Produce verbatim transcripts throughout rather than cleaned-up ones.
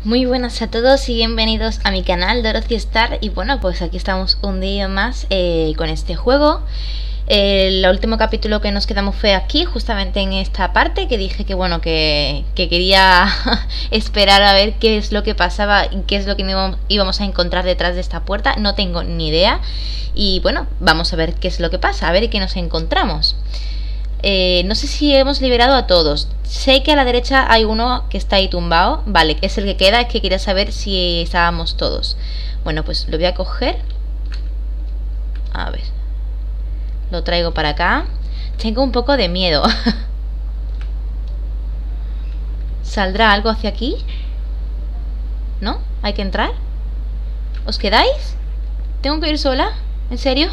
Muy buenas a todos y bienvenidos a mi canal Dorothy Star. Y bueno, pues aquí estamos un día más eh, con este juego. El último capítulo que nos quedamos fue aquí, justamente en esta parte, que dije que bueno, que, que quería esperar a ver qué es lo que pasaba y qué es lo que íbamos a encontrar detrás de esta puerta. No tengo ni idea. Y bueno, vamos a ver qué es lo que pasa, a ver qué nos encontramos. Eh, no sé si hemos liberado a todos. Sé que a la derecha hay uno que está ahí tumbado. Vale, que es el que queda. Es que quería saber si estábamos todos. Bueno, pues lo voy a coger. A ver. Lo traigo para acá. Tengo un poco de miedo. ¿Saldrá algo hacia aquí? ¿No? ¿Hay que entrar? ¿Os quedáis? ¿Tengo que ir sola? ¿En serio?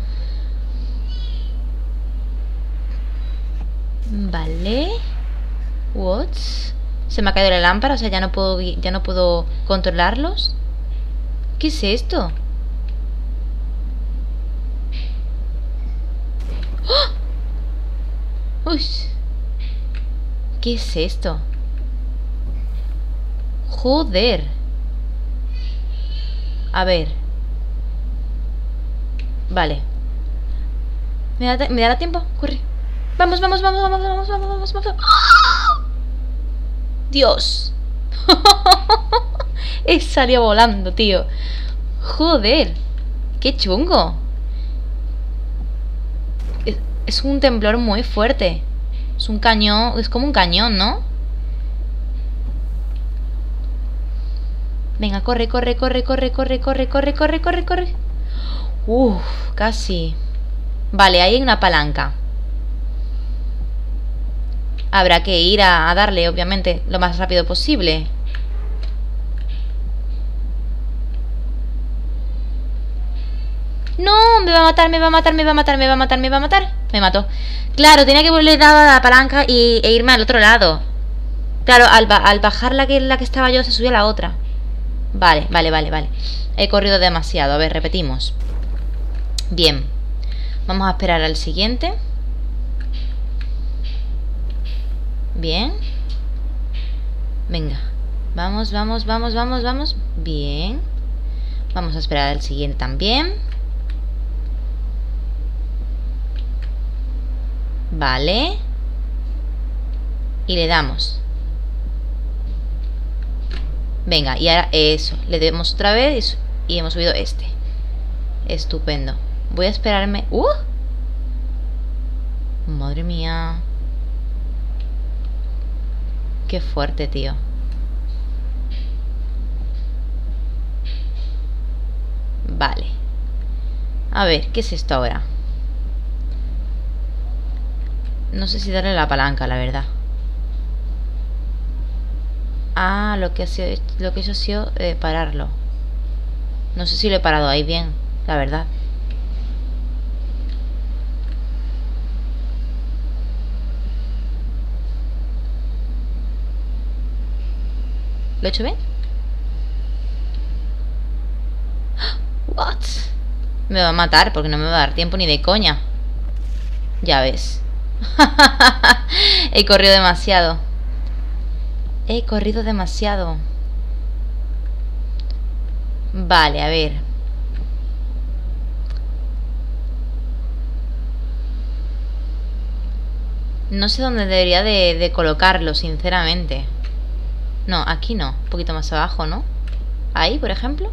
Vale. What? Se me ha caído la lámpara, o sea, ya no puedo ya no puedo controlarlos. ¿Qué es esto? ¡Oh! Uy. ¿Qué es esto? Joder. A ver. Vale. ¿Me, da, ¿me dará tiempo? Corre. Vamos, vamos, vamos, vamos, vamos, vamos, vamos, vamos. ¡Oh! Dios. He salido volando, tío. Joder. Qué chungo. Es, es un temblor muy fuerte. Es un cañón. Es como un cañón, ¿no? Venga, corre, corre, corre, corre, corre, corre, corre, corre, corre, corre. Uf, casi. Vale, ahí hay una palanca. Habrá que ir a, a darle, obviamente, lo más rápido posible. No, me va a matar, me va a matar, me va a matar, me va a matar, me va a matar. Me mató. Claro, tenía que volver a la palanca y, e irme al otro lado. Claro, al, al bajar la que, la que estaba yo, se subía la otra. Vale, vale, vale, vale. He corrido demasiado. A ver, repetimos. Bien. Vamos a esperar al siguiente. Bien. Venga. Vamos, vamos, vamos, vamos, vamos. Bien. Vamos a esperar al siguiente también. Vale. Y le damos. Venga, y ahora eso. Le demos otra vez y hemos subido este. Estupendo. Voy a esperarme. ¡Uh! Madre mía. Qué fuerte, tío. Vale. A ver, ¿qué es esto ahora? No sé si darle la palanca, la verdad. Ah, lo que ha sido, lo que he hecho ha sido eh, pararlo. No sé si lo he parado ahí bien, la verdad. ¿Lo he hecho bien? What? Me va a matar porque no me va a dar tiempo ni de coña. Ya ves. He corrido demasiado. He corrido demasiado. Vale, a ver. No sé dónde debería de, de colocarlo, sinceramente. No, aquí no. Un poquito más abajo, ¿no? Ahí, por ejemplo.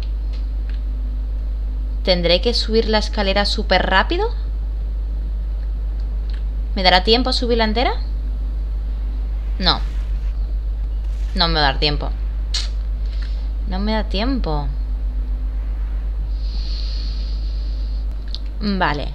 ¿Tendré que subir la escalera súper rápido? ¿Me dará tiempo a subirla entera? No. No me va a dar tiempo. No me da tiempo. Vale.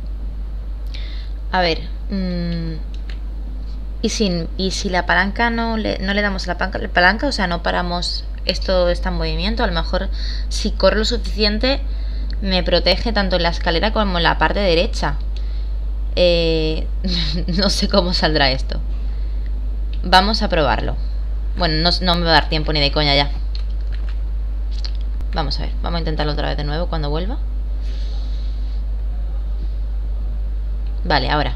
A ver. Mmm, ¿y, si, y si la palanca no le, no le damos la palanca, la palanca, o sea, no paramos, esto está en movimiento, a lo mejor si corro lo suficiente me protege tanto en la escalera como en la parte derecha. Eh, no sé cómo saldrá esto. Vamos a probarlo. Bueno, no, no me va a dar tiempo ni de coña ya. Vamos a ver, vamos a intentarlo otra vez de nuevo cuando vuelva. Vale, ahora.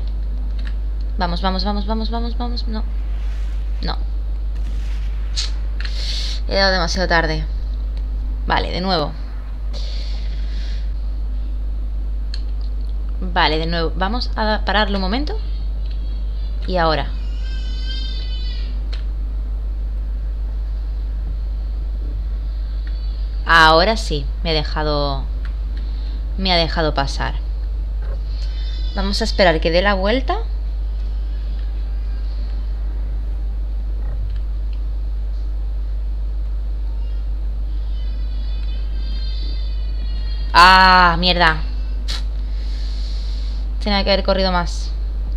Vamos, vamos, vamos, vamos, vamos, vamos. No. No. He dado demasiado tarde. Vale, de nuevo. Vale, de nuevo. Vamos a pararlo un momento. Y ahora. Ahora sí, me ha dejado... Me ha dejado pasar. Vamos a esperar que dé la vuelta. ¡Ah, mierda! Tenía que haber corrido más.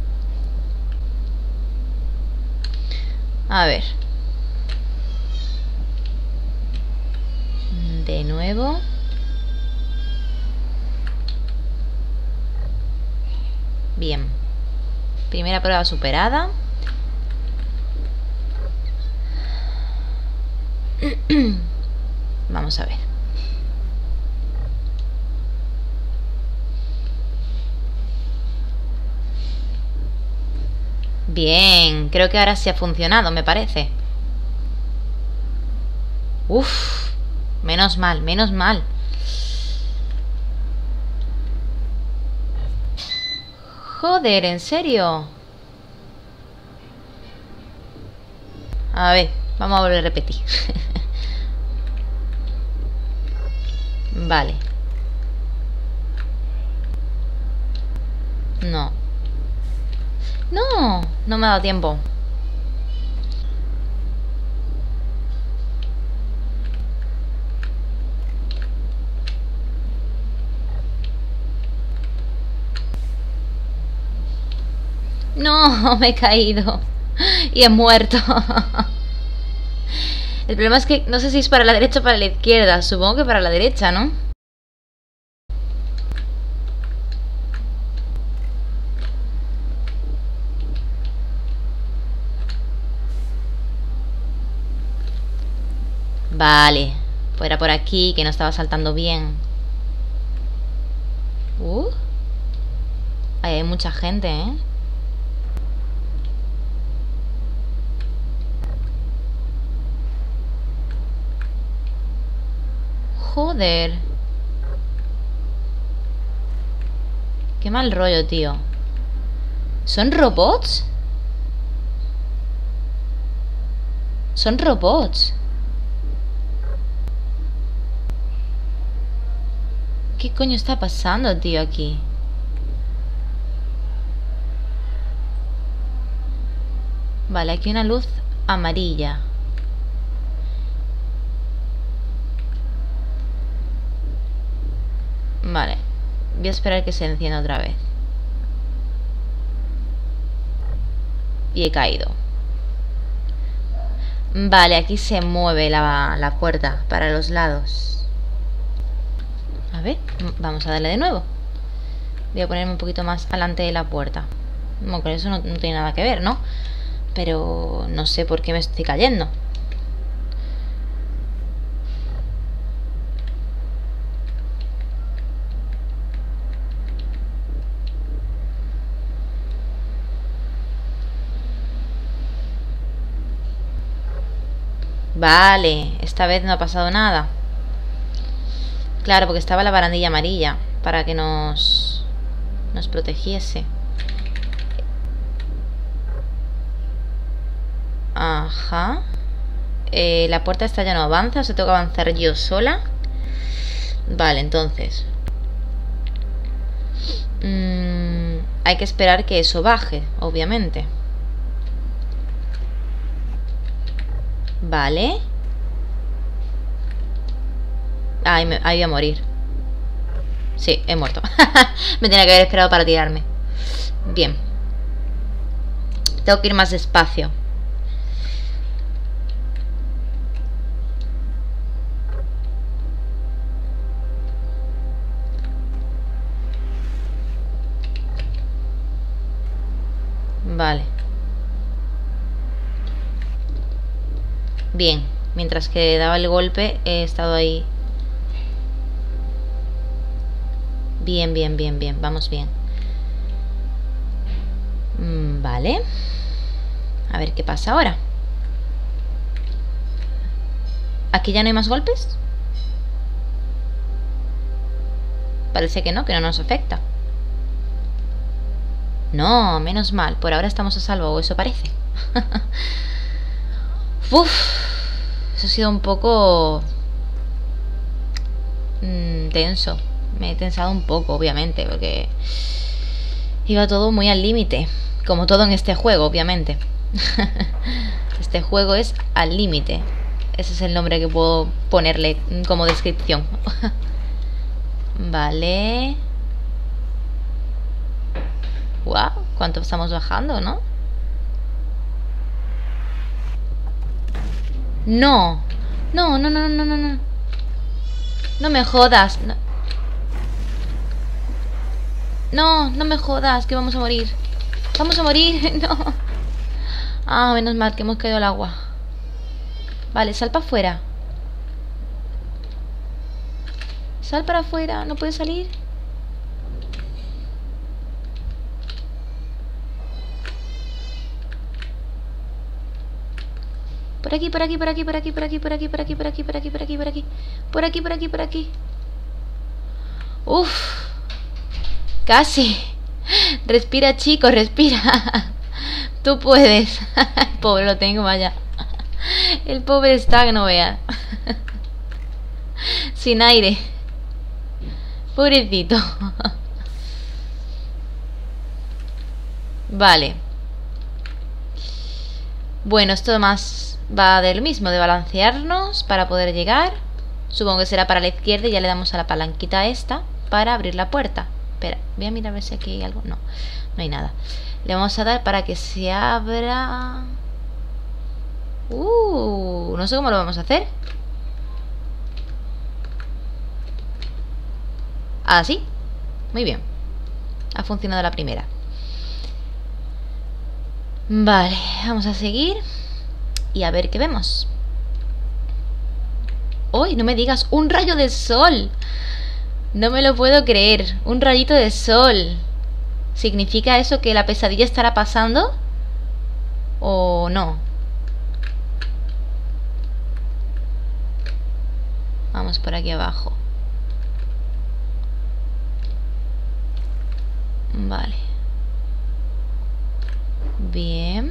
A ver. De nuevo. Bien. Primera prueba superada. Vamos a ver. Bien, creo que ahora sí ha funcionado, me parece. Uf, menos mal, menos mal. Joder, ¿en serio? A ver, vamos a volver a repetir. Vale. No. No, no me ha dado tiempo. No, me he caído. Y he muerto. El problema es que no sé si es para la derecha o para la izquierda. Supongo que para la derecha, ¿no? Vale. Pues era por aquí, que no estaba saltando bien. Uh. Ahí hay mucha gente, ¿eh? Joder. Qué mal rollo, tío. ¿Son robots? Son robots. ¿Qué coño está pasando, tío, aquí? Vale, aquí una luz amarilla. Vale. Voy a esperar que se encienda otra vez. Y he caído. Vale, aquí se mueve la, la puerta para los lados. A ver, vamos a darle de nuevo. Voy a ponerme un poquito más adelante de la puerta. Bueno, con eso no, no tiene nada que ver, ¿no? Pero no sé por qué me estoy cayendo. Vale, esta vez no ha pasado nada. Claro, porque estaba la barandilla amarilla para que nos nos protegiese. Ajá. Eh, la puerta esta ya no avanza, o se tengo que avanzar yo sola. Vale, entonces mm, hay que esperar que eso baje, obviamente. Vale. Ay, me, ahí voy a morir. Sí, he muerto. Me tenía que haber esperado para tirarme. Bien. Tengo que ir más despacio. Vale. Bien. Mientras que daba el golpe, he estado ahí. Bien, bien, bien, bien. Vamos bien. Mm, vale. A ver qué pasa ahora. ¿Aquí ya no hay más golpes? Parece que no, que no nos afecta. No, menos mal. Por ahora estamos a salvo, o eso parece. Uf, eso ha sido un poco mmm, tenso. Me he tensado un poco, obviamente, porque iba todo muy al límite. Como todo en este juego, obviamente. Este juego es al límite. Ese es el nombre que puedo ponerle como descripción. Vale. Wow, cuánto estamos bajando, ¿no? No. No, no, no, no, no, no. No me jodas. No, no, no me jodas, que vamos a morir. Vamos a morir, no. Ah, menos mal que hemos caído al agua. Vale, sal para afuera. Sal para afuera, no puedes salir. Por aquí, por aquí, por aquí, por aquí, por aquí, por aquí, por aquí, por aquí, por aquí, por aquí, por aquí. Por aquí, por aquí, por aquí. Uf. Casi. Respira, chico, respira. Tú puedes. Pobre, lo tengo, vaya. El pobre está que no vea. Sin aire. Pobrecito. Vale. Bueno, esto más va de lo mismo, de balancearnos para poder llegar. Supongo que será para la izquierda y ya le damos a la palanquita esta para abrir la puerta. Espera, voy a mirar a ver si aquí hay algo. No, no hay nada. Le vamos a dar para que se abra. Uh, no sé cómo lo vamos a hacer. Ah, sí. Muy bien. Ha funcionado la primera. Vale, vamos a seguir y a ver qué vemos. ¡Uy! No me digas, un rayo de sol. No me lo puedo creer. Un rayito de sol. ¿Significa eso que la pesadilla estará pasando? ¿O no? Vamos por aquí abajo. Vale. Bien.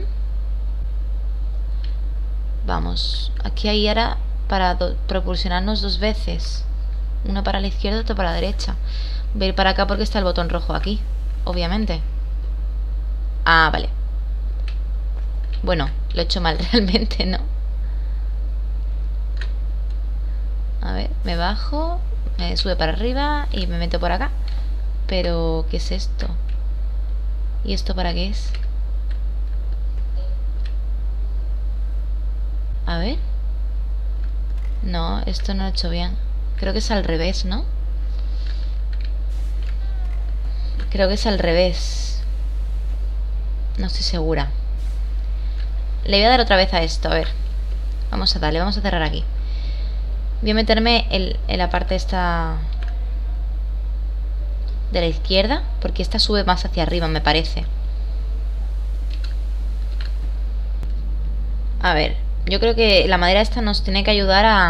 Vamos. Aquí hay ahora para do propulsionarnos dos veces. Una para la izquierda y otra para la derecha. Voy a ir para acá porque está el botón rojo aquí. Obviamente. Ah, vale. Bueno, lo he hecho mal realmente, ¿no? A ver, me bajo. Me sube para arriba y me meto por acá. Pero, ¿qué es esto? ¿Y esto para qué es? A ver. No, esto no lo he hecho bien. Creo que es al revés, ¿no? Creo que es al revés. No estoy segura. Le voy a dar otra vez a esto, a ver. Vamos a darle, vamos a cerrar aquí. Voy a meterme en, en la parte esta de la izquierda, porque esta sube más hacia arriba, me parece. A ver, yo creo que la madera esta nos tiene que ayudar a...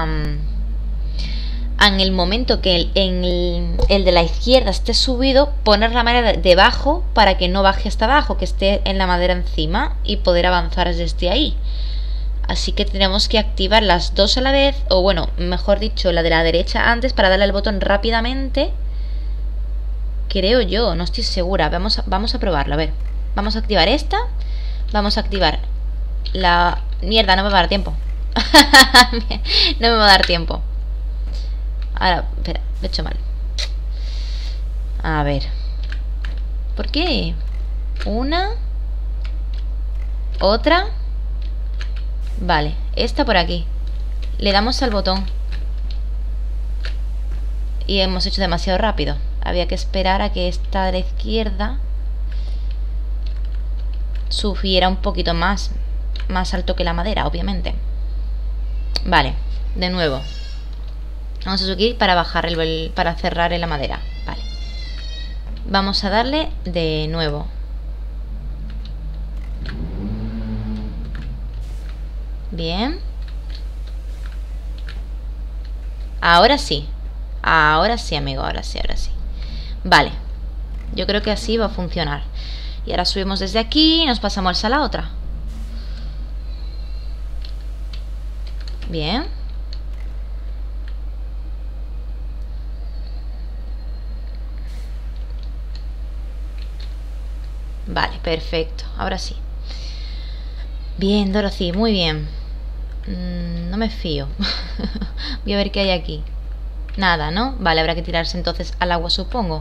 a en el momento que el, en el, el de la izquierda esté subido, poner la madera debajo para que no baje hasta abajo, que esté en la madera encima y poder avanzar desde ahí. Así que tenemos que activar las dos a la vez, o bueno, mejor dicho, la de la derecha antes para darle al botón rápidamente. Creo yo, no estoy segura. Vamos a, vamos a probarlo, a ver. Vamos a activar esta. Vamos a activar la... Mierda, no me va a dar tiempo. No me va a dar tiempo. Ahora, espera, lo he hecho mal. A ver. ¿Por qué? Una. Otra. Vale, esta por aquí. Le damos al botón. Y hemos hecho demasiado rápido. Había que esperar a que esta de la izquierda subiera un poquito más. Más alto que la madera, obviamente. Vale, de nuevo. Vamos a subir para bajar el, para cerrar en la madera. Vale. Vamos a darle de nuevo. Bien. Ahora sí. Ahora sí, amigo, ahora sí, ahora sí. Vale. Yo creo que así va a funcionar. Y ahora subimos desde aquí y nos pasamos a la otra. Bien. Vale, perfecto. Ahora sí. Bien, Dorothy, muy bien. Mm, no me fío. Voy a ver qué hay aquí. Nada, ¿no? Vale, habrá que tirarse entonces al agua, supongo.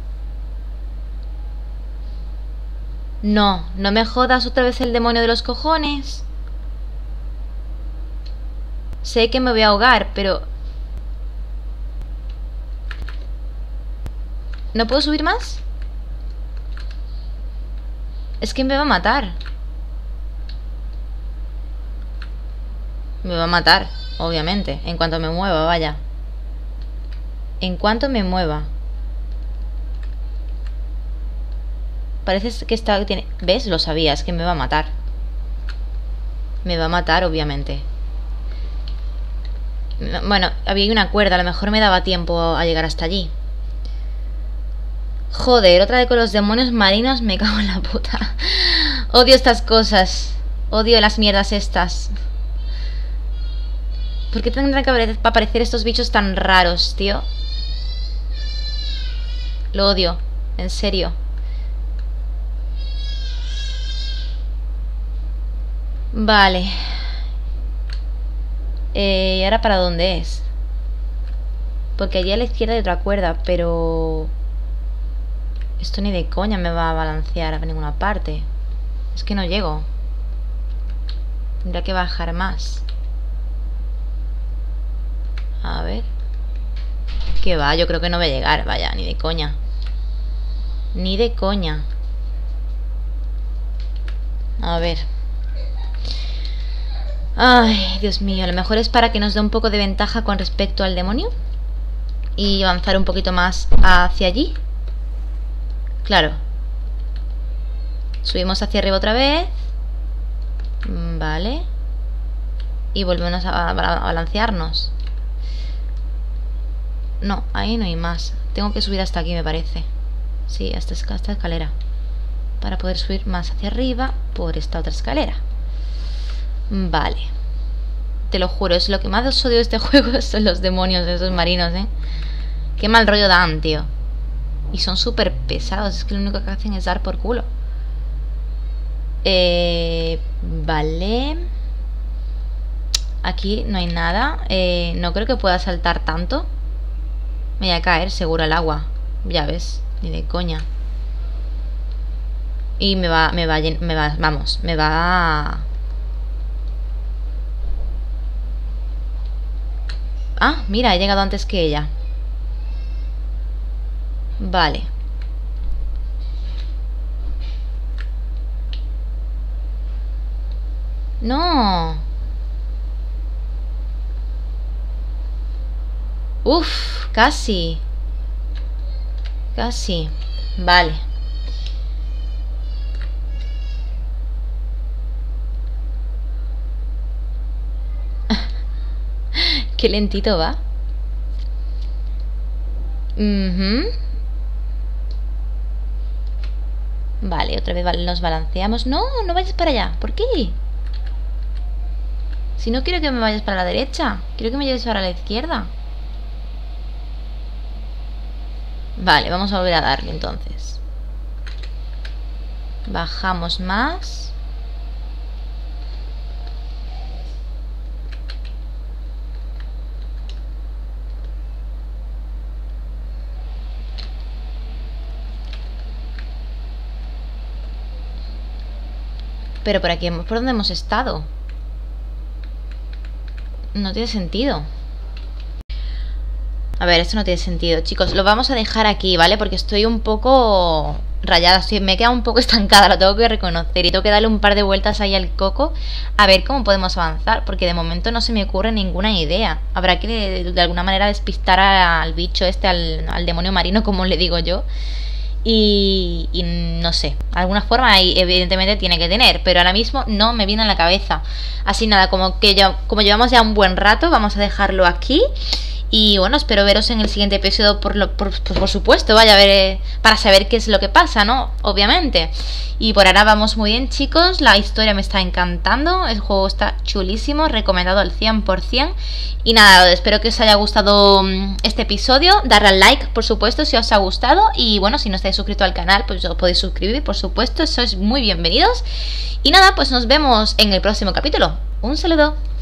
No, no me jodas otra vez el demonio de los cojones. Sé que me voy a ahogar, pero... ¿No puedo subir más? Es que me va a matar. Me va a matar, obviamente. En cuanto me mueva, vaya. En cuanto me mueva. Parece que está... Tiene... ¿Ves? Lo sabía, es que me va a matar. Me va a matar, obviamente. Bueno, había una cuerda. A lo mejor me daba tiempo a llegar hasta allí. Joder, otra vez con los demonios marinos. Me cago en la puta. Odio estas cosas. Odio las mierdas estas. ¿Por qué tendrán que aparecer estos bichos tan raros, tío? Lo odio, en serio. Vale. Eh, ¿y ahora para dónde es? Porque allí a la izquierda hay otra cuerda, pero... Esto ni de coña me va a balancear a ninguna parte. Es que no llego. Tendrá que bajar más. A ver. Que va, yo creo que no voy a llegar. Vaya, ni de coña. Ni de coña. A ver. Ay, Dios mío. A lo mejor es para que nos dé un poco de ventaja con respecto al demonio. Y avanzar un poquito más hacia allí. Claro. Subimos hacia arriba otra vez. Vale. Y volvemos a balancearnos. No, ahí no hay más. Tengo que subir hasta aquí, me parece. Sí, hasta esta escalera. Para poder subir más hacia arriba por esta otra escalera. Vale. Te lo juro, es lo que más odio de este juego. Son los demonios de esos marinos, ¿eh? Qué mal rollo dan, tío. Y son súper pesados. Es que lo único que hacen es dar por culo. Eh, vale. Aquí no hay nada. eh, No creo que pueda saltar tanto. Me voy a caer seguro al agua. Ya ves, ni de coña. Y me va, me va, me va, vamos, me va a... Ah, mira, he llegado antes que ella. Vale. No. Uf, casi. Casi. Vale. Qué lentito va. Uh-huh. Vale, otra vez nos balanceamos. No, no vayas para allá. ¿Por qué? Si no quiero que me vayas para la derecha. Quiero que me lleves para la izquierda. Vale, vamos a volver a darle entonces. Bajamos más. Pero por aquí, ¿por dónde hemos estado? No tiene sentido. A ver, esto no tiene sentido, chicos. Lo vamos a dejar aquí, ¿vale? Porque estoy un poco rayada. Estoy, me he quedado un poco estancada, lo tengo que reconocer. Y tengo que darle un par de vueltas ahí al coco a ver cómo podemos avanzar. Porque de momento no se me ocurre ninguna idea. Habrá que de, de alguna manera despistar al bicho este, al, al demonio marino, como le digo yo. Y, y no sé, alguna forma ahí evidentemente tiene que tener, pero ahora mismo no me viene a la cabeza. Así nada, como que ya, como llevamos ya un buen rato, vamos a dejarlo aquí. Y bueno, espero veros en el siguiente episodio, por, lo, por, por, por supuesto, vaya a ver, eh, para saber qué es lo que pasa, ¿no? Obviamente. Y por ahora vamos muy bien, chicos. La historia me está encantando. El juego está chulísimo, recomendado al cien por cien. Y nada, espero que os haya gustado este episodio. Darle al like, por supuesto, si os ha gustado. Y bueno, si no estáis suscritos al canal, pues os podéis suscribir, por supuesto. Sois muy bienvenidos. Y nada, pues nos vemos en el próximo capítulo. Un saludo.